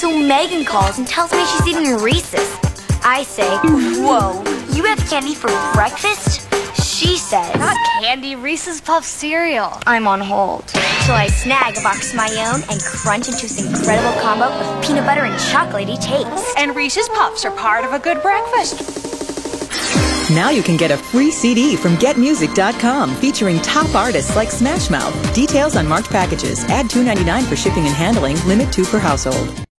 So Megan calls and tells me she's eating Reese's. I say, whoa, you have candy for breakfast? She says, not candy, Reeses Puffs cereal. I'm on hold. So I snag a box of my own and crunch into this incredible combo with peanut butter and chocolatey taste. And Reeses Puffs are part of a good breakfast. Now you can get a free CD from GetMusic.com featuring top artists like Smash Mouth. Details on marked packages. Add $2.99 for shipping and handling. Limit 2 per household.